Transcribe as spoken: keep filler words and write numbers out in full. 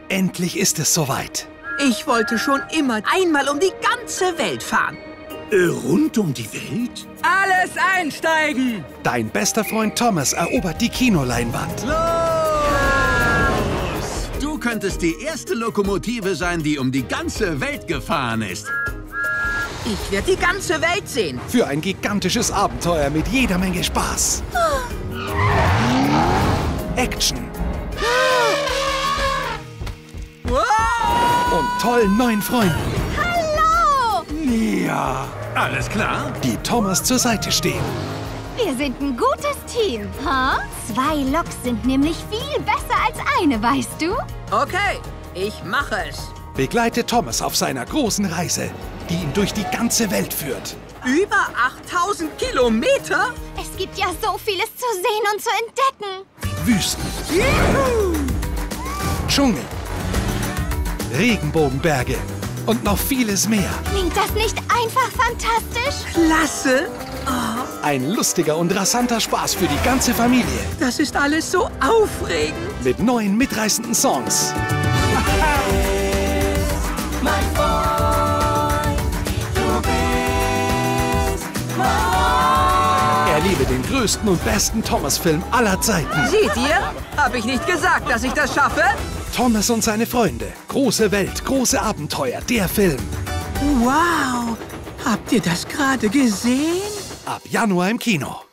Endlich ist es soweit. Ich wollte schon immer einmal um die ganze Welt fahren. Äh, rund um die Welt? Alles einsteigen! Dein bester Freund Thomas erobert die Kinoleinwand. Los! Du könntest die erste Lokomotive sein, die um die ganze Welt gefahren ist. Ich werde die ganze Welt sehen. Für ein gigantisches Abenteuer mit jeder Menge Spaß. Action. Wow! Und tollen neuen Freunden, Hallo! Ja, alles klar? die Thomas zur Seite stehen. Wir sind ein gutes Team, ha? Zwei Loks sind nämlich viel besser als eine, weißt du? Okay, ich mache es. Begleite Thomas auf seiner großen Reise, die ihn durch die ganze Welt führt. Über achttausend Kilometer? Es gibt ja so vieles zu sehen und zu entdecken. Wüsten, Juhu! Dschungel, Regenbogenberge und noch vieles mehr. Klingt das nicht einfach fantastisch? Klasse! Ein lustiger und rasanter Spaß für die ganze Familie. Das ist alles so aufregend. Mit neuen mitreißenden Songs. Erlebe den größten und besten Thomas-Film aller Zeiten. Seht ihr? Habe ich nicht gesagt, dass ich das schaffe? Thomas und seine Freunde. Große Welt, große Abenteuer. Der Film. Wow! Habt ihr das gerade gesehen? Ab Januar im Kino.